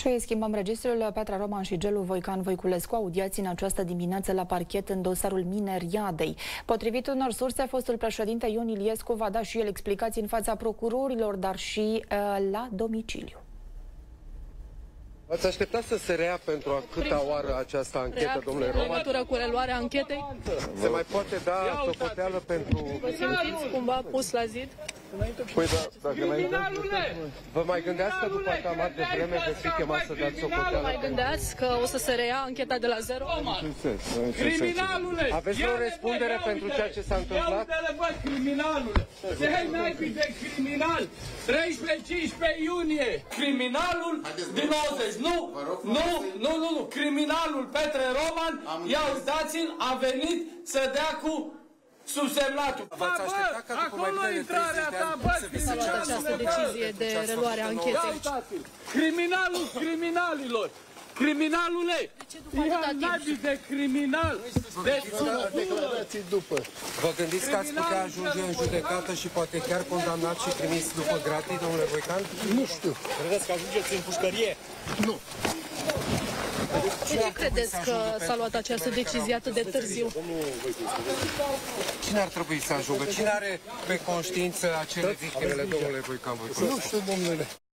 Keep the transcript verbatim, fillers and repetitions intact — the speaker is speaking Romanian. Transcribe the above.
Și schimbăm registrul. Petra Roman și Gelu Voican Voiculescu audiați în această dimineață la parchet în dosarul Mineriadei. Potrivit unor surse, fostul președinte Ion Iliescu va da și el explicații în fața procurorilor, dar și uh, la domiciliu. Ați așteptat să se rea pentru a câta oară această anchetă, domnule Roman? În legătură cu reluarea anchetei? Se mai poate da socoteală pentru... Vă simțiți cumva pus la zid? Păi da, dacă mai vă mai gândeați că după atâta mare de vreme veți fi chemat să dați socoteală? Vă mai gândeați că o să se reia ancheta de la zero? Criminalule! Aveți vreo răspundere pentru ceea ce s-a întâmplat? Ia uite-le, bă, criminalule! Ce ai naibii de criminal? treisprezece cincisprezece iunie! Criminalul din nouăzeci, nu! Nu, nu, nu, nu! Criminalul Petre Roman, ia uitați-l, a venit să dea cu subsemnatul. V-ați așteptat ca după mai bine de treizeci de ani să vi se ceară această decizie de reluare a anchetei? Criminalul criminalilor! Criminalule! Ia naibii de criminal! De declarații după. Vă gândiți că ați putea ajunge în judecată și poate chiar condamnat și trimis după gratii, domnule Voican? Nu știu. Credeți că ajungeți în pușcărie? Nu. De ce credeți că s-a luat această decizie atât de târziu? Cine ar trebui să ajungă? Cine are pe conștiință acele victimele, domnule Voican Voiculescu? Nu știu, domnule.